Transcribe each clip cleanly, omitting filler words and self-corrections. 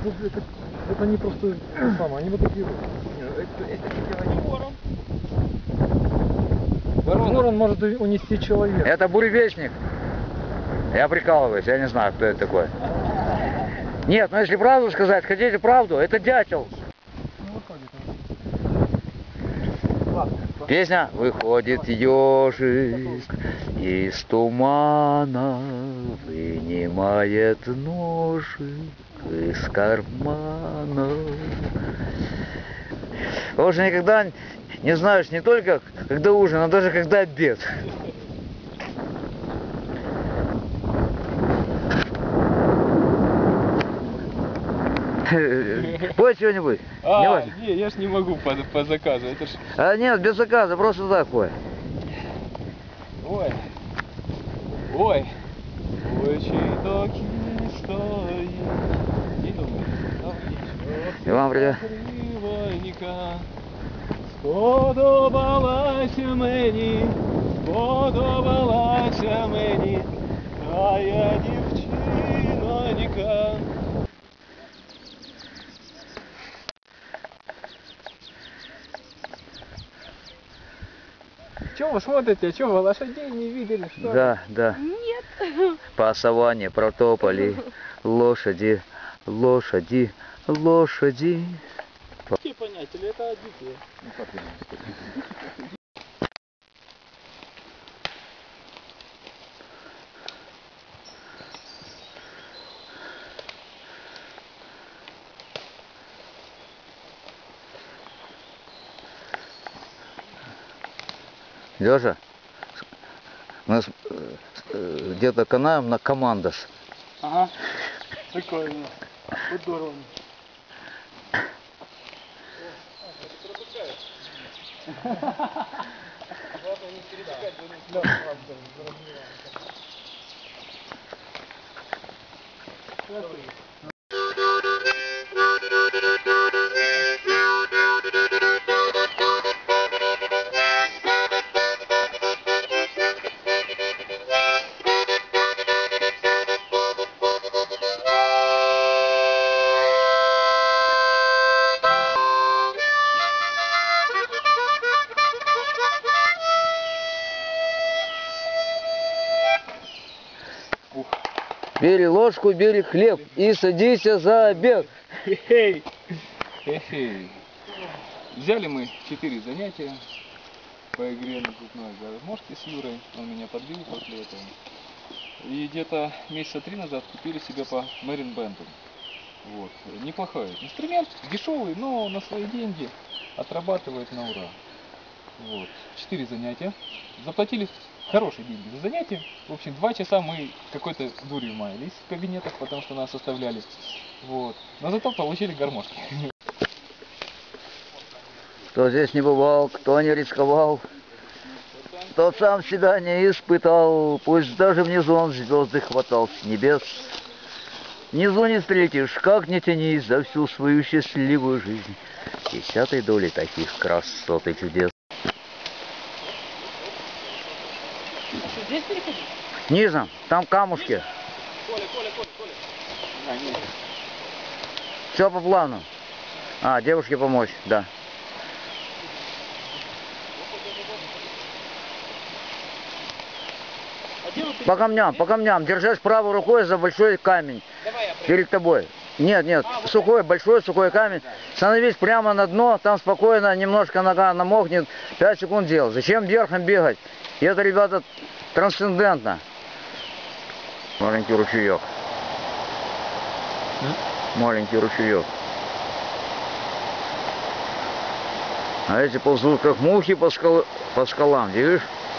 Это не просто самое, они вот такие вот. Ворон. Ворон может унести человека. Это буревестник. Я прикалываюсь, я не знаю, кто это такой. Нет, ну если правду сказать, хотите правду, это дятел. Песня «Выходит ежик из тумана, вынимает ножик из кармана». Потому что никогда не знаешь не только когда ужин, но даже когда обед. Пой что-нибудь. Не, я ж не могу по заказу. Это ж... А нет, без заказа, просто так пой. Ой. Ой. Очень таки стоит. Не думай. И вам привет. Сподобалася мені тая дівчинонька. Чего вы смотрите? Чего вы лошадей не видели? Что? Да, да. Нет. По саванне протопали лошади, лошади, лошади. Какие понять, или это дикие? Лёша, мы где-то канаем на командос. Ага, прикольно. Здорово. Бери ложку, бери хлеб и садись за обед. Хе-хей. Хе-хей. Взяли мы 4 занятия по игре на зубной гармошке с Юрой. Он меня подбил после этого. И где-то месяца 3 назад купили себе по Марин Бенду. Вот. Неплохой инструмент, дешевый, но на свои деньги отрабатывает на ура. Вот. 4 занятия. Заплатили хорошие деньги за занятия. В общем, 2 часа мы какой-то дурью маялись в кабинетах, потому что нас оставляли. Вот. Но зато получили гармошки. Кто здесь не бывал, кто не рисковал, тот сам себя не испытал. Пусть даже внизу он звезды хватал с небес. Внизу не встретишь, как не тянись за всю свою счастливую жизнь 10-й доли таких красот и чудес. Здесь переходить? Низом, там камушки. Коля. А, нет. Все по плану. А, девушке помочь, да. По камням. Держась правой рукой за большой камень. Перед тобой. Нет, сухой, большой сухой камень. Становись прямо на дно, там спокойно, немножко нога намокнет, 5 секунд дел. Зачем верхом бегать? И это, ребята, трансцендентно. Маленький ручеек. Маленький ручеек. А эти ползут как мухи по скалам, видишь?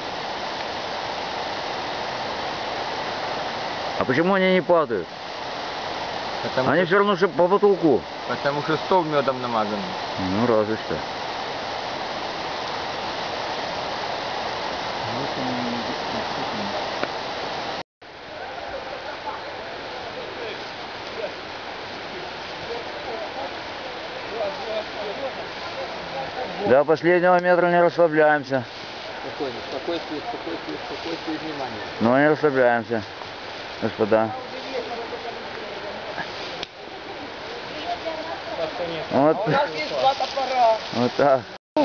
А почему они не падают? Они все равно по потолку. Потому что стол медом намазан. Ну, разве что. До последнего метра не расслабляемся. Спокойствие, внимание. Но не расслабляемся, господа. Вот, У нас есть два топора. вот так.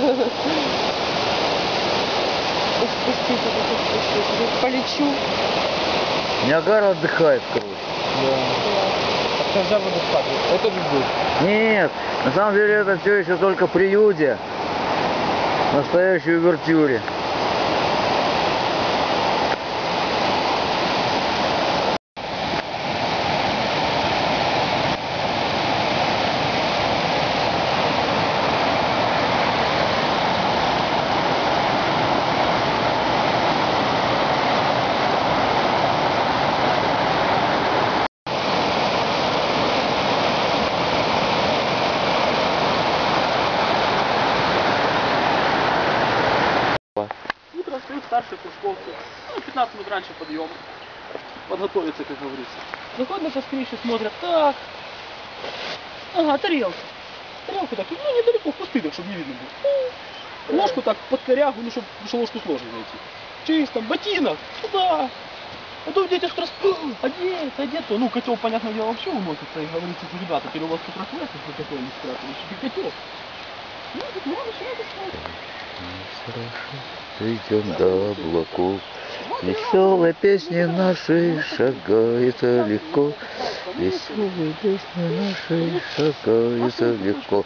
Спустите, полечу. Ниагара отдыхает, короче. Нельзя водоспад. Это любовь. Нет, на самом деле это все еще только прелюдия. Настоящей увертюре. Утро встают старшие кружковцы. 15 минут раньше подъем. Подготовиться, как говорится. Заходят на кострища, смотрят, так. Ага, тарелка. Тарелку так, недалеко, в кусты, так, чтобы не видно было. Ложку так под корягу, потому что ложку сложно найти. Чисто, ботинок, туда. А то дети спрашивают, одет. Ну, котел, понятное дело, вообще уносится. И говорится, что, ребята, теперь у вас тут рассвет, если котел не спрятали, еще котел. Ну, тут мало начинает искать. Идем до облаков. Веселые песни наши шагаются легко. Веселые песни наши шагаются легко.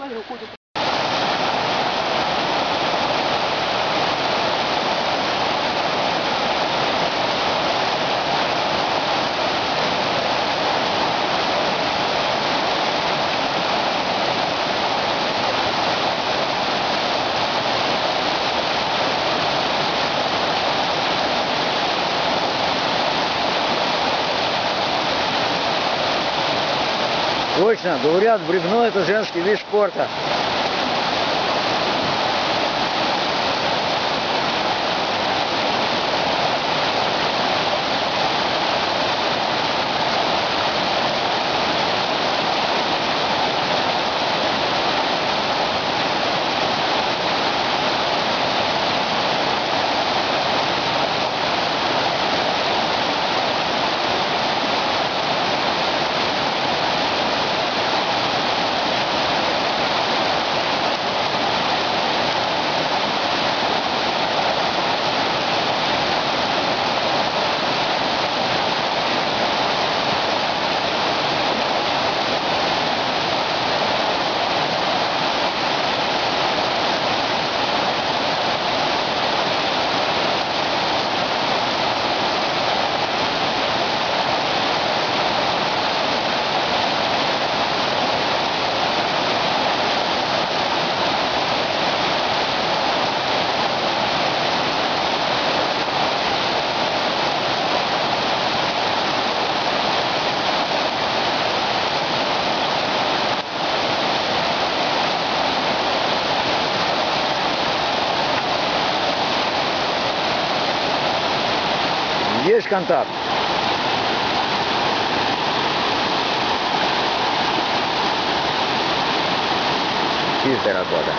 Точно, говорят, бревно это женский вид спорта. Есть контакт. Чистая работа.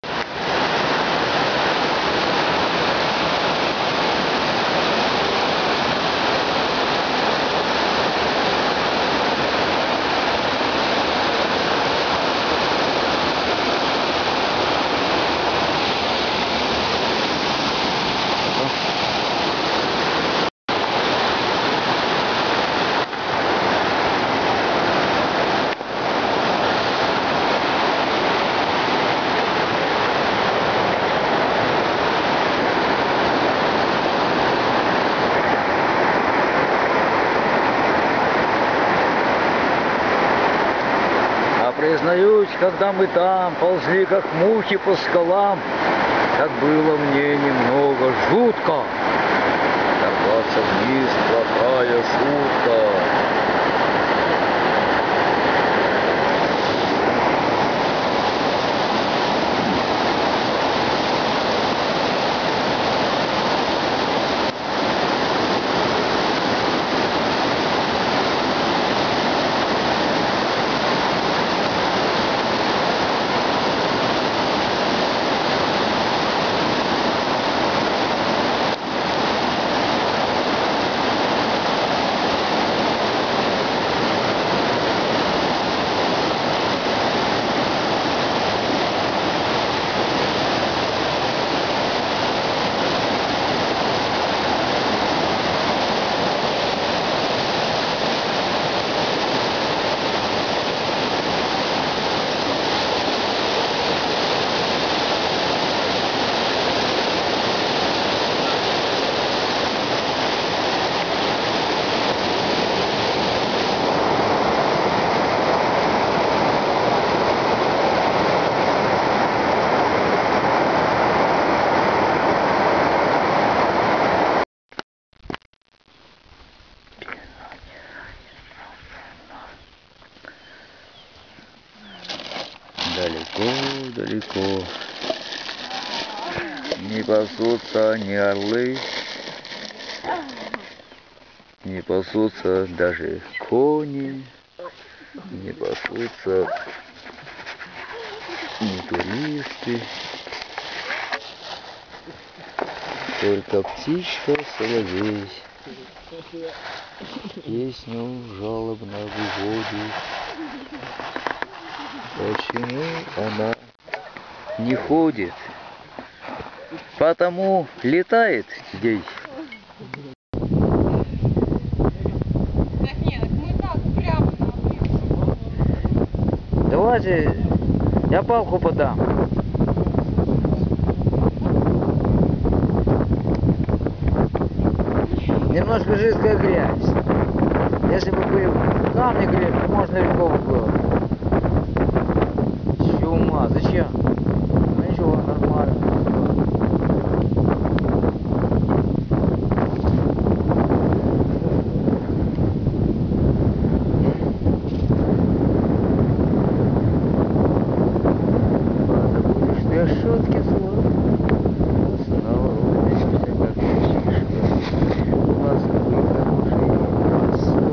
Признаюсь, когда мы там ползли, как мухи по скалам, так было мне немного жутко. Сорваться вниз — плохая шутка. Далеко-далеко не пасутся ни орлы, не пасутся даже кони, не пасутся ни туристы. Только птичка соловей песню жалобно выводит. Почему она не ходит? Потому летает ей. Так нет, мы так прямо на обрыв. Давайте я палку подам. Немножко жидкая грязь. Если бы были камни грязь, то можно легко было. Чума, зачем? Ну ничего, нормально. Ладно, будешь ты шутки злой. Снова улыбнешься, как мальчишка. Ласковый, хороший посол.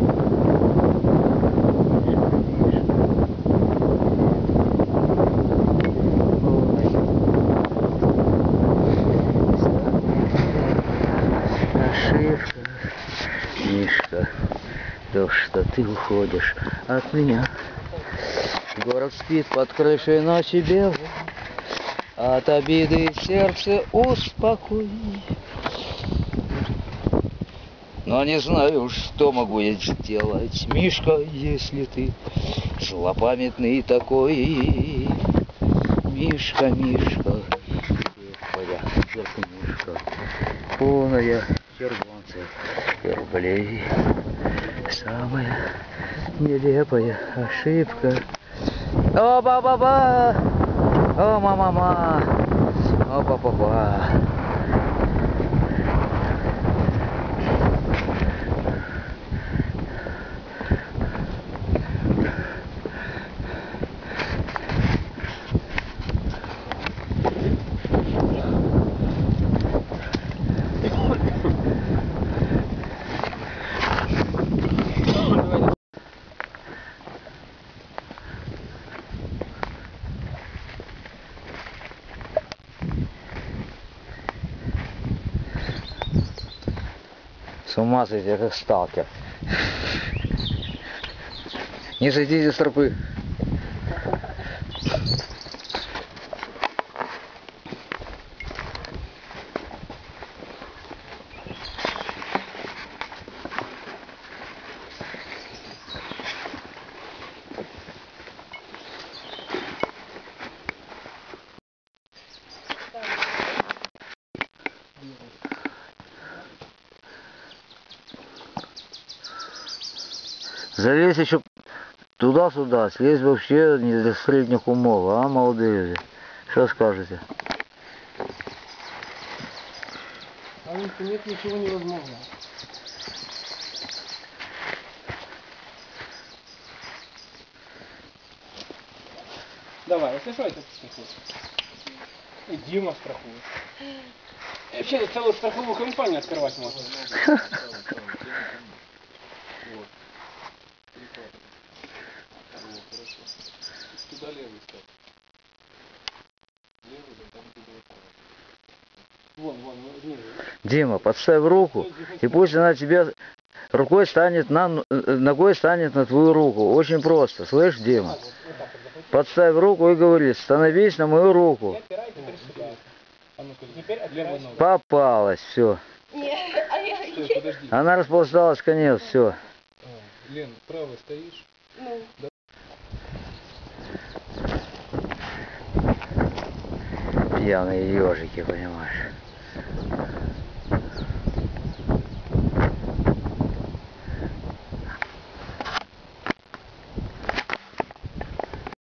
Ошибка, Мишка, то, что ты уходишь от меня. Город спит под крышей ночи белой, от обиды сердце успокой. Но не знаю, что могу я сделать, Мишка, если ты злопамятный такой. Мишка, Мишка, твоя черкнушка, полная червонцев и рублей. Самая нелепая ошибка. О, ба-ба-ба! О, ма-ма-ма! О, па-па-па! С ума сойти, я как сталкер. Не сойдите с тропы. Залезь еще туда-сюда, слезть вообще не для средних умов, а, молодые люди? Что скажете? А нет ничего невозможного. Давай, если что, это страхует. И Дима страхует. И вообще целую страховую компанию открывать можно. Туда левый ставь. Левый, да там где было правый. Вон, внизу. Дима, подставь руку, и пусть она тебе рукой станет ногой станет на твою руку. Очень просто, слышь, Дима? Подставь руку и говори, становись на мою руку. Опирай теперь сюда. А ну-ка, теперь опирай сюда. Попалась, все. Нет, а я... Стой, подожди. Она расползалась, конец, все. Лен, правый стоишь? Ну, Пьяные ежики, понимаешь.